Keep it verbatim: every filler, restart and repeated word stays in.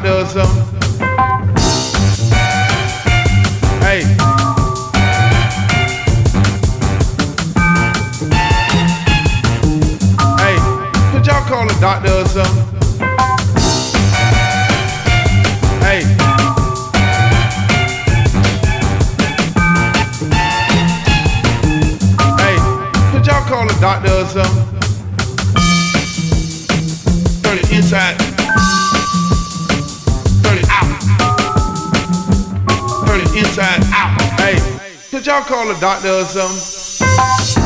doctor or something? Hey. Hey, could y'all call a doctor or something? Hey. Hey, could y'all call a doctor or something? Turn it inside. Turn it out. Turn it inside out. Hey, could y'all call a doctor or something?